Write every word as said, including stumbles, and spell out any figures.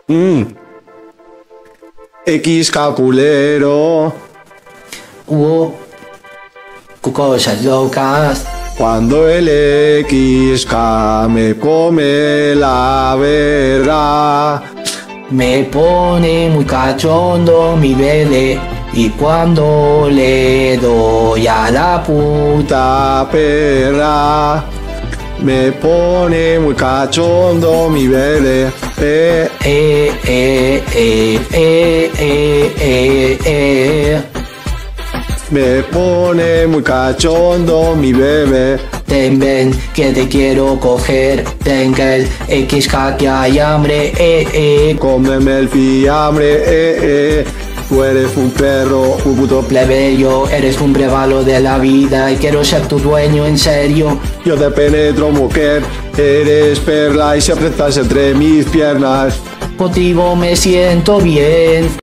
Mm. X capulero. Uh, cosas locas. Cuando el X K me come la verdad. Me pone muy cachondo mi bebé. Y cuando le doy a la puta Puta perra. Me pone muy cachondo mi bebé. Eh, eh, eh, eh, eh, eh, eh, eh. Me pone muy cachondo mi bebé. Ten, ven, que te quiero coger. Tenga el X K que hay hambre, eh, eh. Cómeme el fiambre, eh, eh. Tú eres un perro, un puto ple. Plebeyo, eres un regalo de la vida y quiero ser tu dueño en serio. Yo te penetro, mujer. Eres perla y siempre estás entre mis piernas. Contigo me siento bien.